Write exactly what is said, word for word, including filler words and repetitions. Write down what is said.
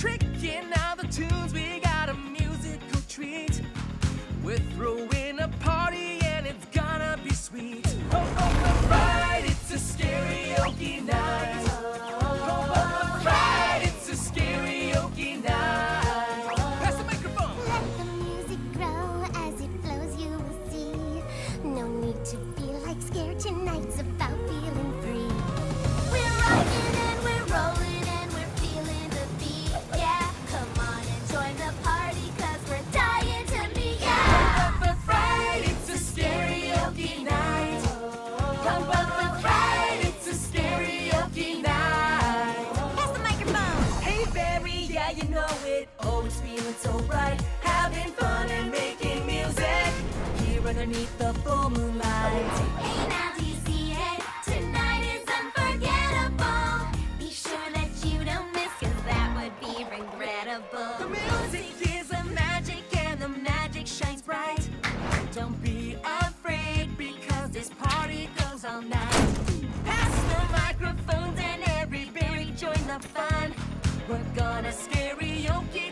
tricking out the tunes, we got a musical treat. We're throwing a party and it's gonna be sweet. Oh, oh, oh, right, it's a Scary-Oaky night. Oh, oh, oh, right, it's a Scary-Oaky night. Pass the microphone. Let the music grow as it flows, you will see. No need to feel like scared, tonight's about feeling free. We're rocking and we're rolling and we're feeling the beat, yeah. Come on and join the party, cause we're dying to meet ya. Come on, right, it's a Scary-Oaky night. Come on, right, it's a Scary-Oaky night. Pass the microphone. Hey Barry, yeah you know it. Oh, it's feeling so right. Having fun and making music here underneath the full moonlight. Hey, now do you see it? Tonight is unforgettable. Be sure that you don't miss, cause that would be regrettable. The music is a magic and the magic shines bright. Don't be afraid because this party goes all night. Pass the microphones and everybody join the fun. We're gonna Scary-Oaky